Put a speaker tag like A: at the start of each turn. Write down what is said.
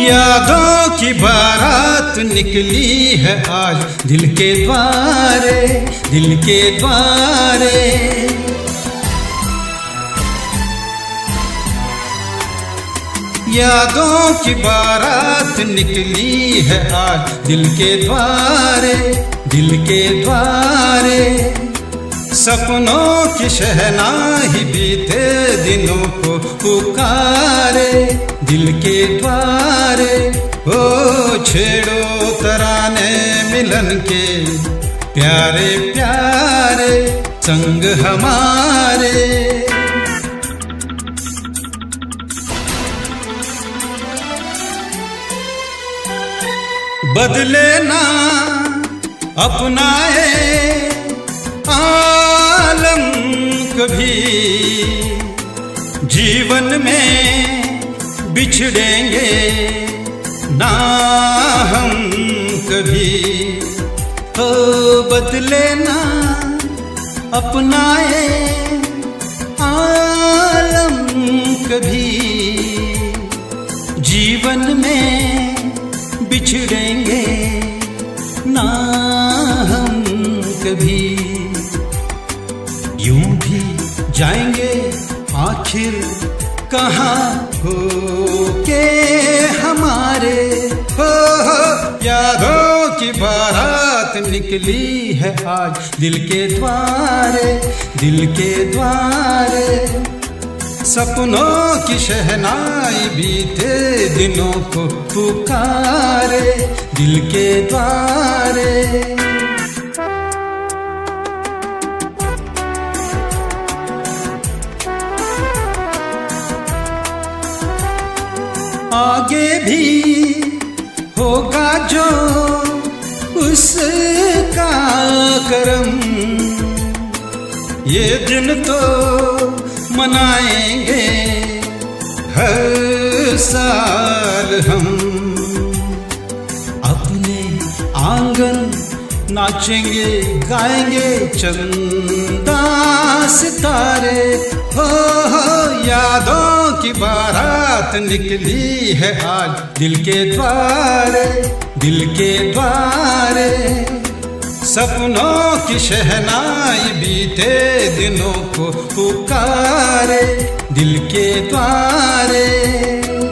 A: यादों की बारात निकली है आज दिल के द्वारे, दिल के द्वारे। यादों की बारात निकली है आज दिल के द्वारे, दिल के द्वारे। सपनों की शहनाई बीते दिनों को पुकारे, दिल के द्वारे। ओ छेड़ो तराने मिलन के प्यारे प्यारे संग हमारे। बदले ना अपनाए आलम कभी, जीवन में बिछड़ेंगे ना हम कभी। हो बदले ना अपनाए आलम कभी, जीवन में बिछड़ेंगे ना हम कभी। यूं भी जाएंगे आखिर कहाँ हो के हमारे। हो यादों की बारात निकली है आज दिल के द्वारे, दिल के द्वारे। सपनों की शहनाई बीते दिनों को पुकारे, दिल के द्वारे। आगे भी होगा जो उसका करम, ये दिन तो मनाएंगे हर साल हम। अपने आंगन नाचेंगे गाएंगे चंदा सितारे। हो यादों की बारात निकली है आज दिल के द्वारे, दिल के द्वारे। सपनों की शहनाई बीते दिनों को पुकारे, दिल के द्वारे।